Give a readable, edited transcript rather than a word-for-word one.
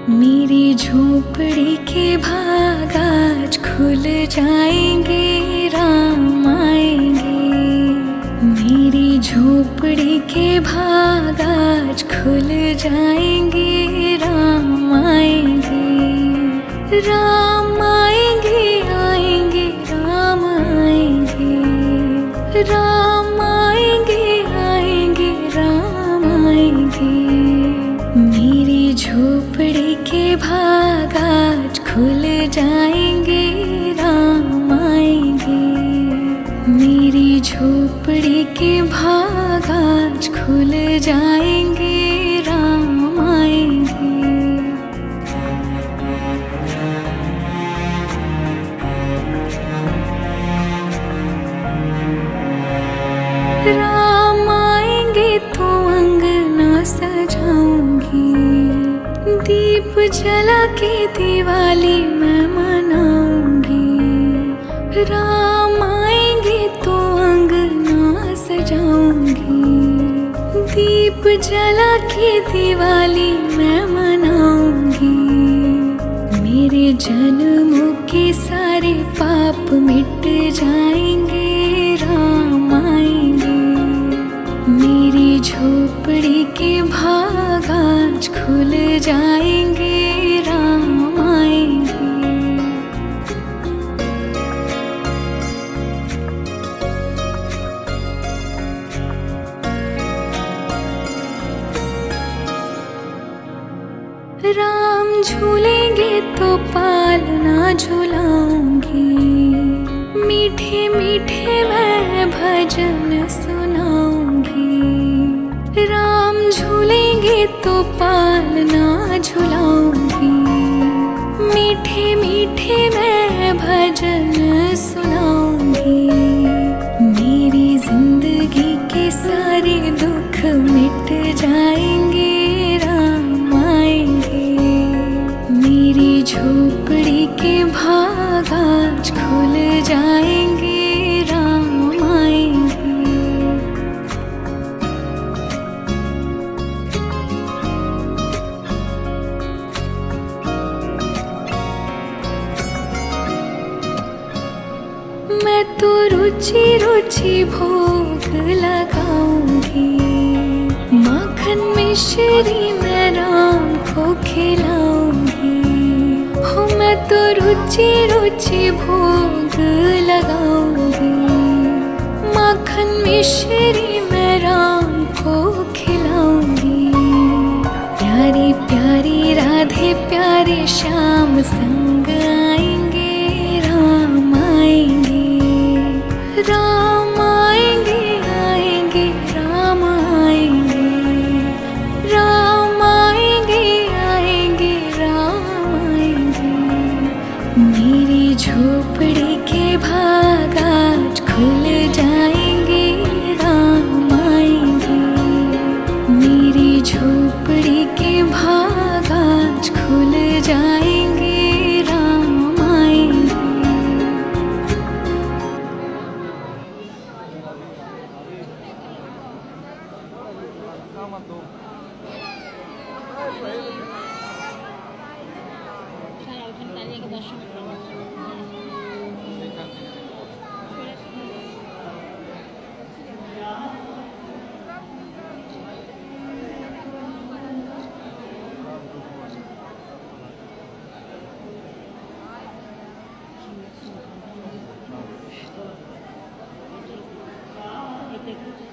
मेरी झोपड़ी के भाग आज खुल जाएंगे, राम आएंगे। मेरी झोपड़ी के भाग आज खुल जाएंगे, राम आएंगे। राम आएंगे, आएंगे, राम आएंगे। राम आएंगे, आएंगे, राम आएंगे। मेरी झोपड़ी के भाग आज खुल जाएंगे, राम आएंगे। मेरी झोपड़ी के भाग आज खुल जाएंगे, राम आएंगे। राम आएंगे तो अंगना सजाऊंगी, दीप जला के दिवाली मैं मनाऊंगी। राम आएंगे तो अंगना सजाऊंगी, दीप जला के दिवाली मैं मनाऊंगी। मेरे जन्मों के सारे पाप मिट जाएंगे, राम आएंगे। मेरी झोपड़ी के भाग आज खुल जाएंगे, राम आएंगे। राम झूलेंगे तो पालना झुलाऊंगी, मीठे मीठे मैं भजन सुनाऊंगी। राम झूलेंगे तो पालना झुलाऊंगी, मीठे मीठे मैं भजन सुनाऊंगी। मेरी जिंदगी के सारे दुख मिट जाएंगे, राम आएंगे। मेरी झोपड़ी के भाग आज खुल जाएंगे, राम आएंगे। मैं तो रुचि रुचि भोग लगाऊंगी, माखन मिश्री मैं राम को खिलाऊंगी। हो मैं तो रुचि रुचि भोग लगाऊंगी, माखन मिश्री मैं राम को खिलाऊंगी। प्यारी प्यारी राधे प्यारे श्याम संग आएंगे, राम आएंगे। राम आएंगे, आएंगे, राम आएंगे। राम आएंगे, आएंगे, राम आएंगे। मेरी झोपड़ी के भाग आज खुल जाएंगे, राम आएंगे। मेरी झोपड़ी के भाग आज खुल जाएंगे, राम आएंगे। Thank you.